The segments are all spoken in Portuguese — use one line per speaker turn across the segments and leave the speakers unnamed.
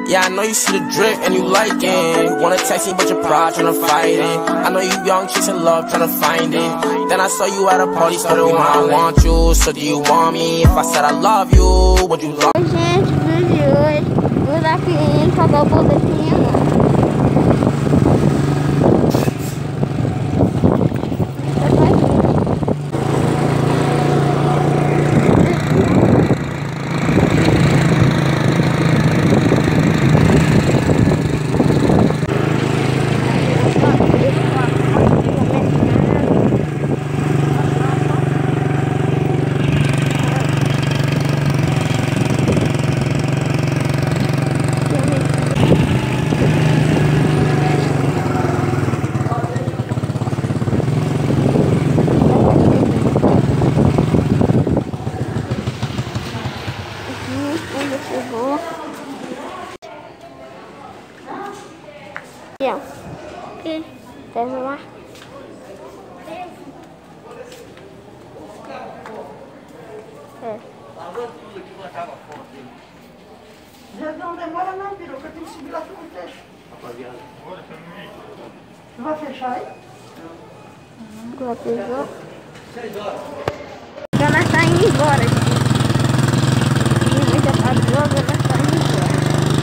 Yeah, I know you see the drip and you like it. Wanna text me but your pride tryna fight it. I know you young, chasing love, tryna find it. Then I saw you at a party, started when I want you. So do you want me? If I said I love you, would you love me?
Gente, o vídeo de hoje, vou dar aqui indo fazer o boletim. Aqui, pega lá.
Não demora não, peruca, tem que subir lá pro texto. Não vai fechar aí?
Já pesou. Já nós tá indo embora, gente. Já tá droga, nós tá indo embora.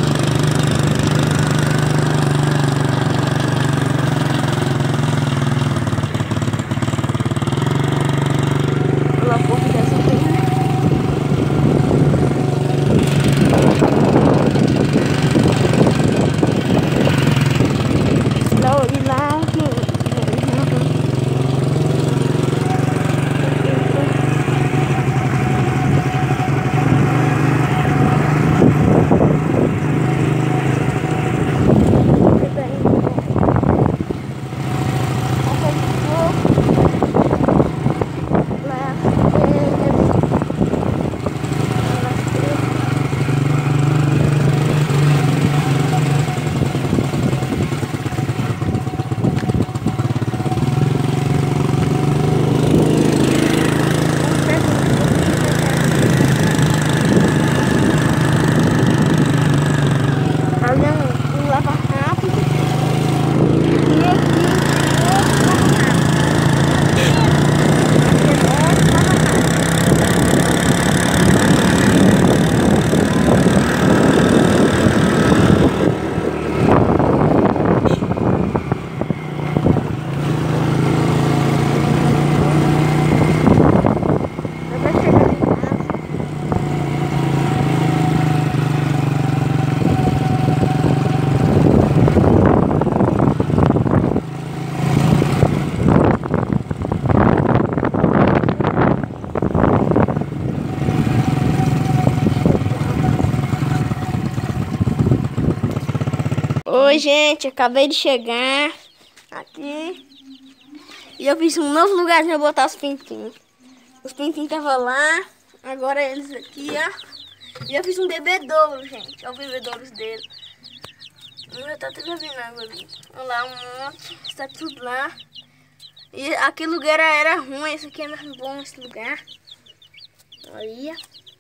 Oi, gente, acabei de chegar aqui e eu fiz um novo lugarzinho pra botar os pintinhos. Os pintinhos estavam lá, agora eles aqui, ó. E eu fiz um bebedouro, gente. Olha o bebedouro dele. Já tá até bebendo água ali. Olha lá, um monte, está tudo lá. E aquele lugar era ruim, esse aqui é mais bom, esse lugar. Olha.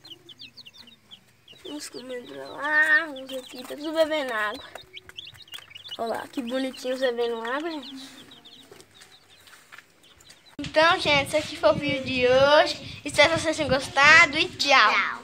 Uns comendo lá, uns aqui, tá tudo bebendo água. Olha lá, que bonitinho bebendo água, gente. Então, gente, esse aqui foi o vídeo de hoje. Espero que vocês tenham gostado e tchau.